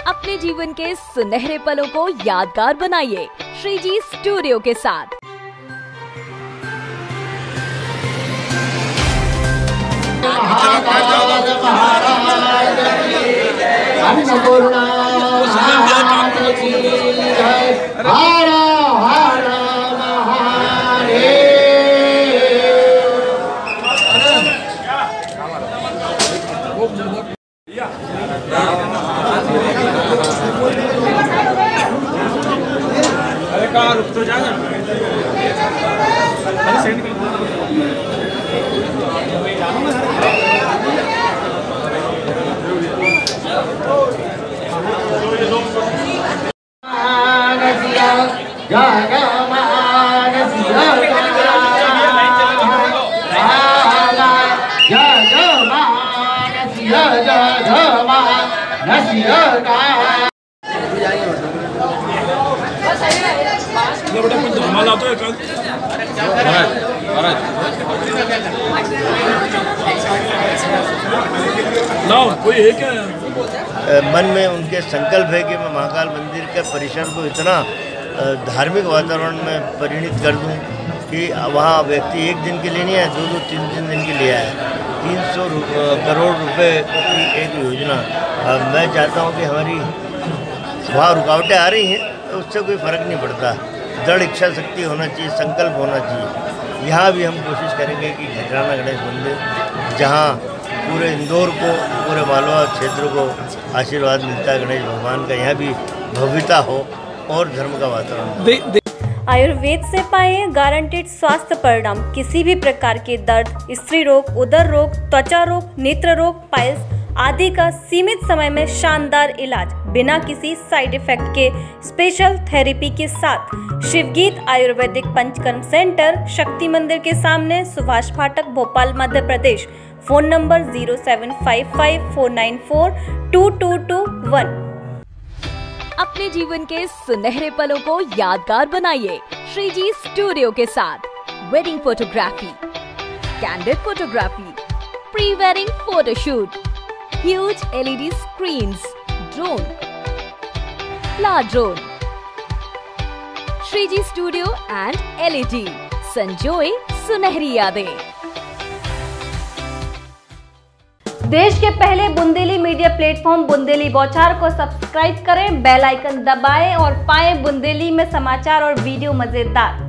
अपने जीवन के सुनहरे पलों को यादगार बनाइए श्रीजी स्टूडियो के साथ। कोई है क्या? मन में उनके संकल्प है कि मैं महाकाल मंदिर के परिसर को इतना धार्मिक वातावरण में परिणित कर दूं कि वहाँ व्यक्ति एक दिन के लिए नहीं है, 2-2, 3-3 दिन के लिए आए। 300 करोड़ रुपए की एक योजना। मैं चाहता हूँ कि हमारी वहाँ रुकावटें आ रही हैं तो उससे कोई फ़र्क नहीं पड़ता। दृढ़ इच्छा शक्ति होना चाहिए, संकल्प होना चाहिए। यहाँ भी हम कोशिश करेंगे कि खजराना गणेश मंदिर, जहाँ पूरे इंदौर को, पूरे मालवा क्षेत्र को आशीर्वाद मिलता है गणेश भगवान का, यहाँ भी भव्यता हो और धर्म का वातावरण। आयुर्वेद से पाए गारंटेड स्वास्थ्य परिणाम। किसी भी प्रकार के दर्द, स्त्री रोग, उदर रोग, त्वचा रोग, नेत्र रोग, पाइल्स आदि का सीमित समय में शानदार इलाज बिना किसी साइड इफेक्ट के स्पेशल थेरेपी के साथ शिवगीत आयुर्वेदिक पंचकर्म सेंटर, शक्ति मंदिर के सामने, सुभाष फाटक, भोपाल, मध्य प्रदेश। Phone number 0755494221। अपने जीवन के सुनहरे पलों को यादगार बनाइए श्रीजी स्टूडियो के साथ। Wedding photography, candid photography, pre wedding photoshoot, huge LED screens, drone, flower drone. Shreeji studio and LED संजोए सुनहरी यादें। देश के पहले बुंदेली मीडिया प्लेटफॉर्म बुंदेली बौछार को सब्सक्राइब करें, बेल आइकन दबाएं और पाएं बुंदेली में समाचार और वीडियो मजेदार।